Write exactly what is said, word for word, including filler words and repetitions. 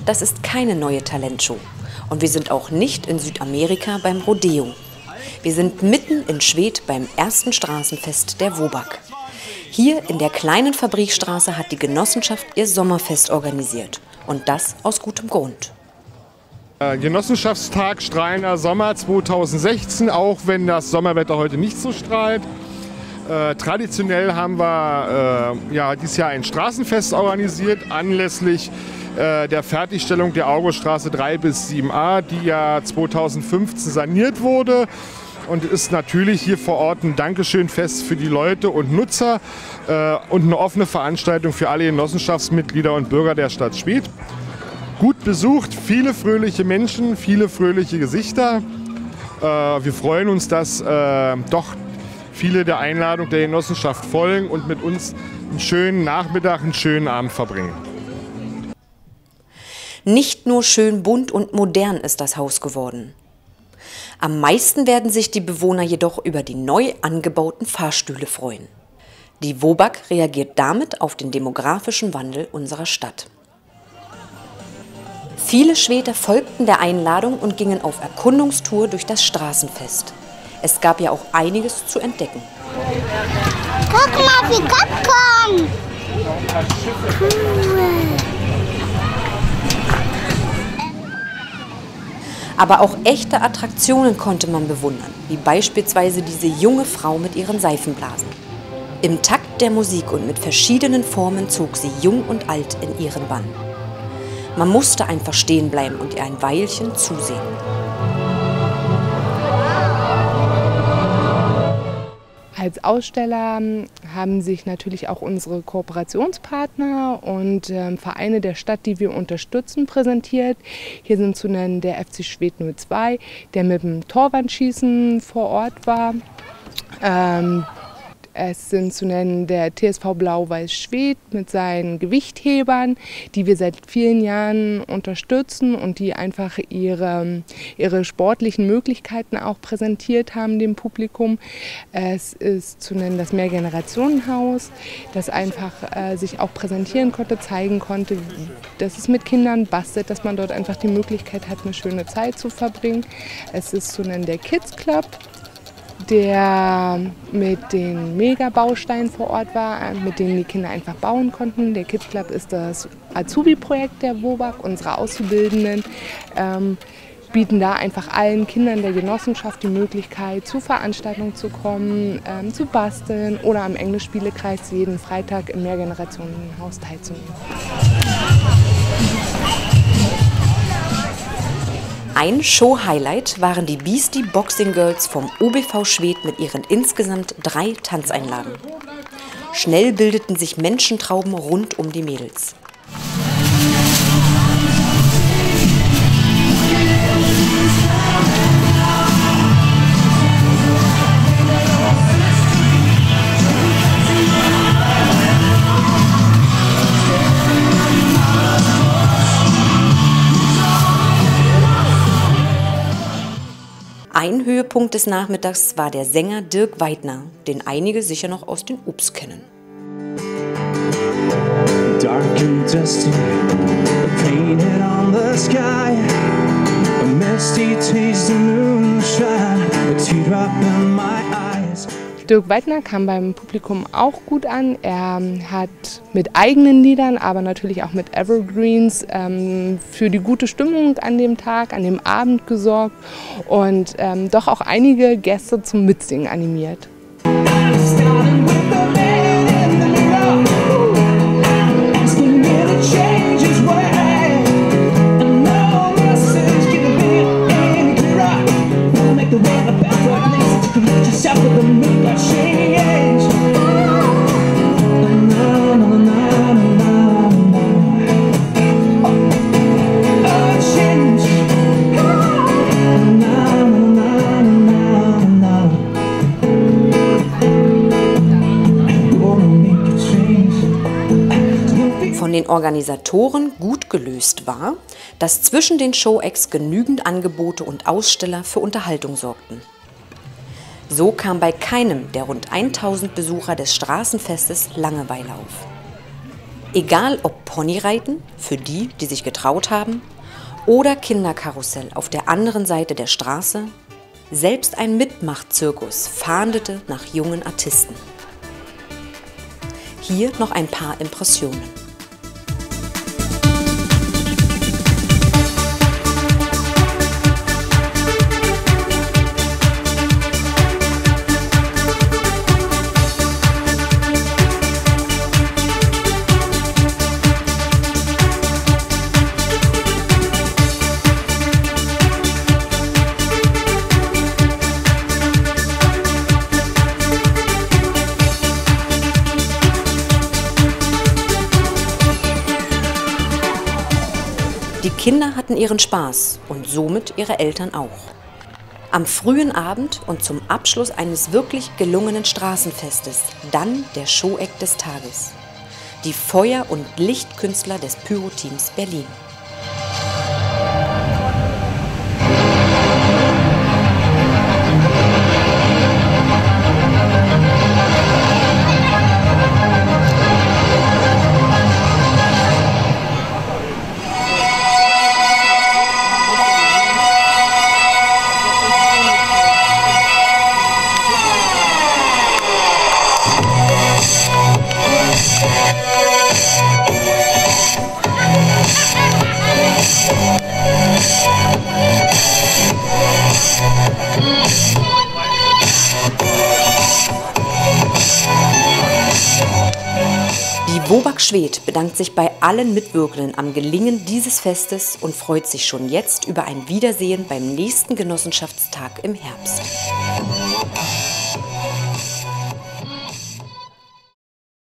das ist keine neue Talentshow. Und wir sind auch nicht in Südamerika beim Rodeo. Wir sind mitten in Schwedt beim ersten Straßenfest der WOBAG. Hier in der kleinen Fabrikstraße hat die Genossenschaft ihr Sommerfest organisiert. Und das aus gutem Grund. Genossenschaftstag Strahlender Sommer zweitausendsechzehn, auch wenn das Sommerwetter heute nicht so strahlt. Äh, traditionell haben wir äh, ja, dieses Jahr ein Straßenfest organisiert, anlässlich äh, der Fertigstellung der Auguststraße drei bis sieben a, die ja zweitausendfünfzehn saniert wurde. Und ist natürlich hier vor Ort ein Dankeschönfest für die Leute und Nutzer äh, und eine offene Veranstaltung für alle Genossenschaftsmitglieder und Bürger der Stadt Schwedt. Gut besucht, viele fröhliche Menschen, viele fröhliche Gesichter. Äh, wir freuen uns, dass äh, doch viele der Einladung der Genossenschaft folgen und mit uns einen schönen Nachmittag, einen schönen Abend verbringen. Nicht nur schön bunt und modern ist das Haus geworden. Am meisten werden sich die Bewohner jedoch über die neu angebauten Fahrstühle freuen. Die WOBAG reagiert damit auf den demografischen Wandel unserer Stadt. Viele Schweder folgten der Einladung und gingen auf Erkundungstour durch das Straßenfest. Es gab ja auch einiges zu entdecken. Guck mal, wie Gott kommt! Cool. Aber auch echte Attraktionen konnte man bewundern, wie beispielsweise diese junge Frau mit ihren Seifenblasen. Im Takt der Musik und mit verschiedenen Formen zog sie jung und alt in ihren Bann. Man musste einfach stehen bleiben und ihr ein Weilchen zusehen. Als Aussteller haben sich natürlich auch unsere Kooperationspartner und äh, Vereine der Stadt, die wir unterstützen, präsentiert. Hier sind zu nennen der F C Schwedt null zwei, der mit dem Torwandschießen vor Ort war. Ähm, Es sind zu nennen der T S V Blau-Weiß Schwedt mit seinen Gewichthebern, die wir seit vielen Jahren unterstützen und die einfach ihre, ihre sportlichen Möglichkeiten auch präsentiert haben dem Publikum. Es ist zu nennen das Mehrgenerationenhaus, das einfach äh, sich auch präsentieren konnte, zeigen konnte, dass es mit Kindern bastelt, dass man dort einfach die Möglichkeit hat, eine schöne Zeit zu verbringen. Es ist zu nennen der Kids Club, der mit den Megabausteinen vor Ort war, mit denen die Kinder einfach bauen konnten. Der Kids Club ist das Azubi-Projekt der WOBAG. Unsere Auszubildenden ähm, bieten da einfach allen Kindern der Genossenschaft die Möglichkeit, zu Veranstaltungen zu kommen, ähm, zu basteln oder am Englischspielekreis jeden Freitag im Mehrgenerationenhaus teilzunehmen. Ein Show-Highlight waren die Beastie Boxing Girls vom O B V Schwedt mit ihren insgesamt drei Tanzeinlagen. Schnell bildeten sich Menschentrauben rund um die Mädels. Ein Höhepunkt des Nachmittags war der Sänger Dirk Weidner, den einige sicher noch aus den Ups kennen. Dark and dusty, painted on the sky, a misty taste of moonshine, a teardrop in my eyes. Dirk Weidner kam beim Publikum auch gut an. Er hat mit eigenen Liedern, aber natürlich auch mit Evergreens ähm, für die gute Stimmung an dem Tag, an dem Abend gesorgt und ähm, doch auch einige Gäste zum Mitsingen animiert. Von den Organisatoren gut gelöst war, dass zwischen den Show-Acts genügend Angebote und Aussteller für Unterhaltung sorgten. So kam bei keinem der rund tausend Besucher des Straßenfestes Langeweile auf. Egal ob Ponyreiten, für die, die sich getraut haben, oder Kinderkarussell auf der anderen Seite der Straße, selbst ein Mitmachzirkus fahndete nach jungen Artisten. Hier noch ein paar Impressionen. Die Kinder hatten ihren Spaß und somit ihre Eltern auch. Am frühen Abend und zum Abschluss eines wirklich gelungenen Straßenfestes dann der Show-Act des Tages. Die Feuer- und Lichtkünstler des Pyro-Teams Berlin. Die Wobag Schwedt bedankt sich bei allen Mitwirkenden am Gelingen dieses Festes und freut sich schon jetzt über ein Wiedersehen beim nächsten Genossenschaftstag im Herbst.